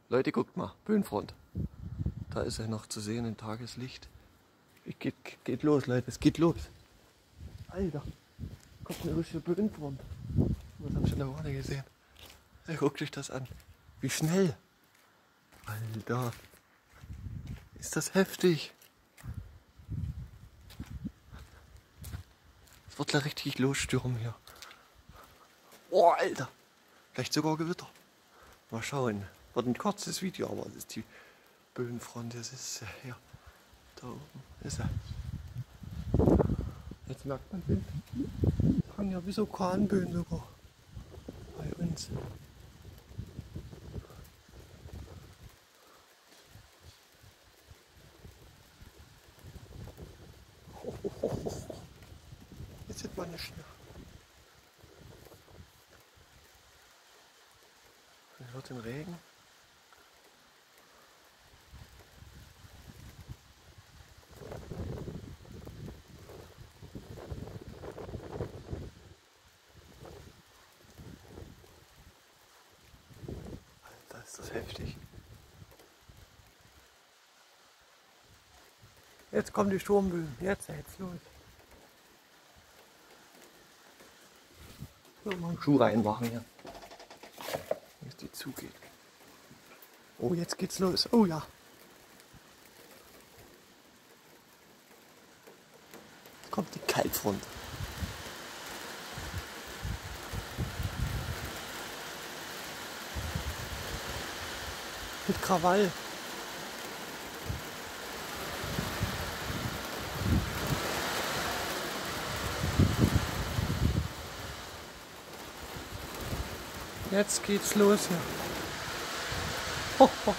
Leute, guckt mal, Böenfront. Da ist er noch zu sehen im Tageslicht. Geht los, Leute, es geht los. Alter, kommt eine richtige Böenfront. Was hab ich in der Woche gesehen? Hey, guckt euch das an. Wie schnell. Alter. Ist das heftig. Es wird gleich richtig losstürmen hier. Oh, Alter. Vielleicht sogar Gewitter. Mal schauen. Wird ein kurzes Video, aber das ist die Böenfront. Das ist hier. Da oben ist er. Jetzt merkt man Wind. Fangen ja wie so Orkanböen sogar. Bei uns. Jetzt sieht man nicht mehr. Man hört den Regen. Alter, ist das heftig. Jetzt kommen die Sturmböen. Jetzt los. Ich will mal einen Schuh reinmachen hier. Wie es die zugeht. Oh, jetzt geht's los. Oh ja. Jetzt kommt die Kaltfront. Mit Krawall. Jetzt geht's los hier. Ho, ho.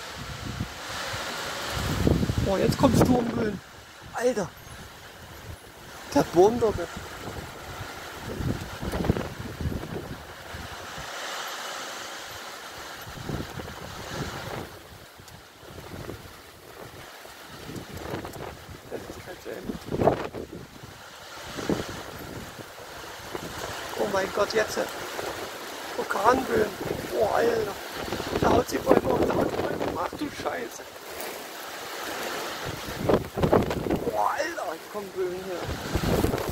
Oh, jetzt kommt Sturmböen. Alter. Der Baum dort. Das ist halt schön. Oh mein Gott, jetzt. Orkanböen. Oh, Alter. Da haut sie Bäume um, da haut die Bäume um. Ach du Scheiße. Oh, Alter, ich komm Böen hier.